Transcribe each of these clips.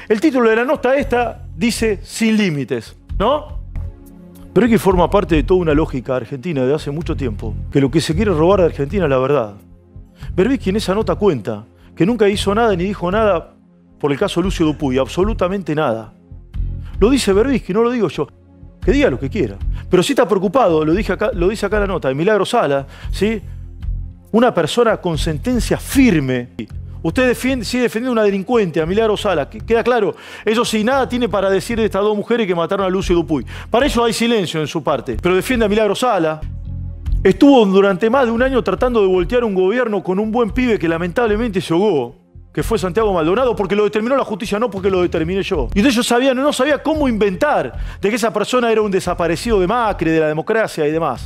El título de la nota esta dice sin límites, ¿no? Pero es que forma parte de toda una lógica argentina de hace mucho tiempo, que lo que se quiere robar de Argentina es la verdad. Berbisky en esa nota cuenta que nunca hizo nada ni dijo nada por el caso Lucio Dupuy, absolutamente nada. Lo dice Berbisky, no lo digo yo. Que diga lo que quiera. Pero si está preocupado, lo dice acá en la nota, de Milagro Sala, ¿sí? Una persona con sentencia firme. Usted sigue defendiendo a una delincuente, a Milagro Sala. Queda claro, eso sí, nada tiene para decir de estas dos mujeres que mataron a Lucio Dupuy. Para eso hay silencio en su parte. Pero defiende a Milagro Sala. Estuvo durante más de un año tratando de voltear un gobierno con un buen pibe que lamentablemente se ahogó, que fue Santiago Maldonado, porque lo determinó la justicia, no porque lo determiné yo. Y entonces yo no sabía cómo inventar de que esa persona era un desaparecido de Macri, de la democracia y demás.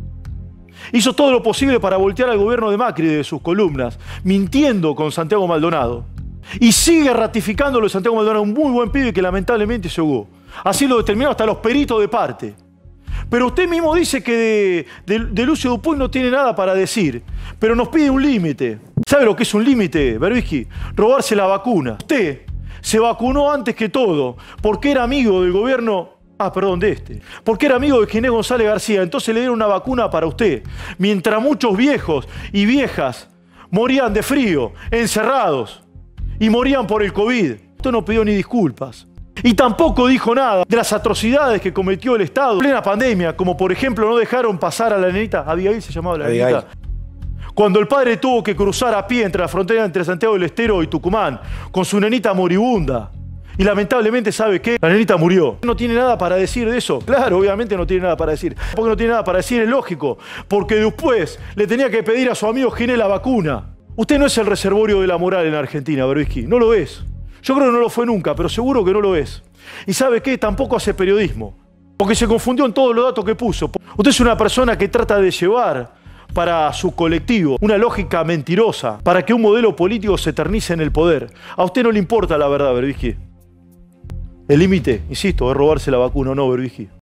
Hizo todo lo posible para voltear al gobierno de Macri de sus columnas, mintiendo con Santiago Maldonado. Y sigue ratificándolo de Santiago Maldonado, un muy buen pibe que lamentablemente se ahogó. Así lo determinó hasta los peritos de parte. Pero usted mismo dice que de Lucio Dupuy no tiene nada para decir, pero nos pide un límite. ¿Sabe lo que es un límite, Berbisky? Robarse la vacuna. Usted se vacunó antes que todo, porque era amigo del gobierno, porque era amigo de Ginés González García, entonces le dieron una vacuna para usted. Mientras muchos viejos y viejas morían de frío, encerrados, y morían por el COVID. Usted no pidió ni disculpas. Y tampoco dijo nada de las atrocidades que cometió el Estado en plena pandemia, como por ejemplo no dejaron pasar a la nenita, Abigail se llamaba la nenita, cuando el padre tuvo que cruzar a pie entre la frontera entre Santiago del Estero y Tucumán, con su nenita moribunda. Y lamentablemente, ¿sabe qué? La nenita murió. ¿No tiene nada para decir de eso? Claro, obviamente no tiene nada para decir. Porque no tiene nada para decir es lógico, porque después le tenía que pedir a su amigo Ginés la vacuna. Usted no es el reservorio de la moral en Argentina, Berbisky, no lo es. Yo creo que no lo fue nunca, pero seguro que no lo es. ¿Y sabe qué? Tampoco hace periodismo, porque se confundió en todos los datos que puso. Usted es una persona que trata de llevar para su colectivo una lógica mentirosa, para que un modelo político se eternice en el poder. A usted no le importa la verdad, Berbisky. El límite, insisto, es robarse la vacuna, ¿no, Berbisky?